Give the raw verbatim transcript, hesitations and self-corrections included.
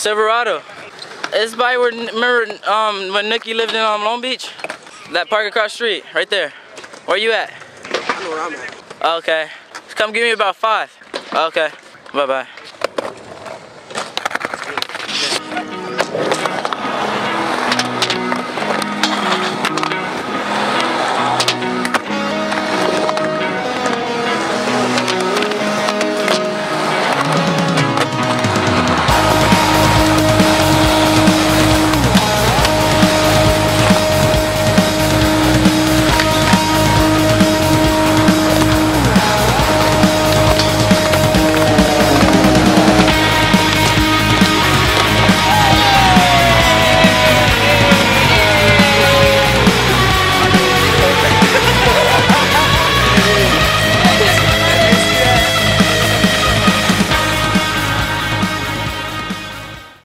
Silverado. It's by where, remember um, when Nikki lived in um, Long Beach? That park across the street, right there. Where you at? I know where I'm at. Okay. Come give me about five. Okay. Bye-bye.